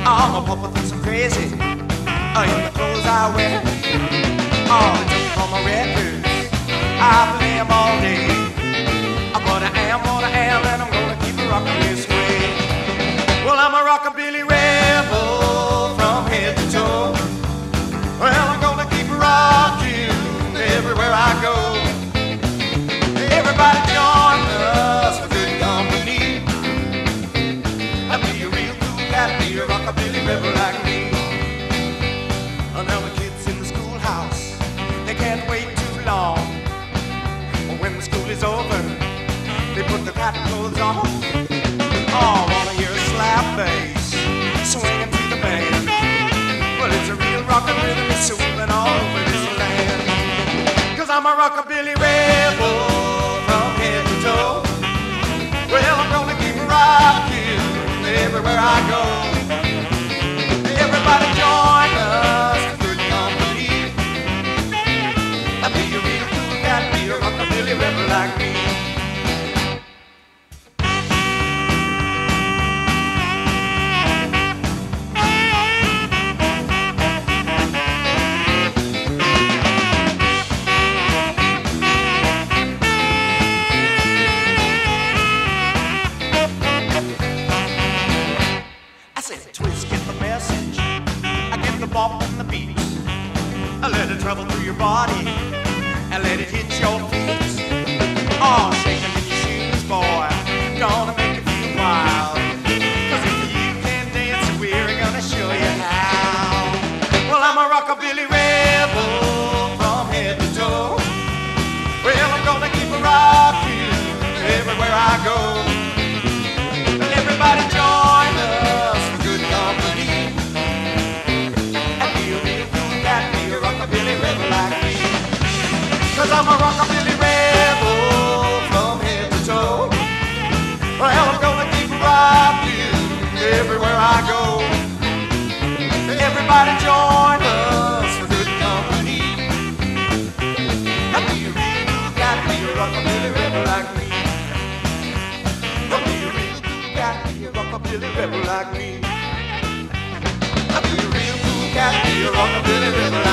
I'm a papa thinks I'm crazy in the clothes I wear. Oh, they took from my records, I play them all day. But I am what I am, and I'm gonna keep it rockin' this way. Well, I'm a rockabilly rebel from head to toe. Well, I'm gonna keep rocking everywhere I go. Everybody join us for good company. I'll be a real cool cat, be a rockabilly rebel like me. Now the kids in the schoolhouse, they can't wait too long. When the school is over, they put their cotton clothes on. Oh, wanna hear a slap bass swinging through the band. Well, it's a real rockin' rhythm, it's moving all over this land. Cause I'm a rockabilly rebel from head to toe. Well, I'm gonna keep rocking everywhere I go. Everybody join us for good company. I'll be a real cool cat, be a rockabilly rebel like me. Boppin' the beat, let it travel through your body and let it hit your feet. Oh, shake them in your shoes, boy, gonna make it feel wild. Cause if you can dance, we're gonna show you how. Well, I'm a rockabilly rebel from head to toe. Well, I'm gonna keep rocking everywhere I go. Everybody join us for good company. Cause I'm a rockabilly rebel from head to toe. Well, I'm gonna keep rocking everywhere I go. Everybody join us for good company. I'll be a real cool cat, be a rockabilly rebel like me. I'll be a real cool cat, be a rockabilly rebel like me. I'll be a real cool cat, be a rockabilly rebel like me.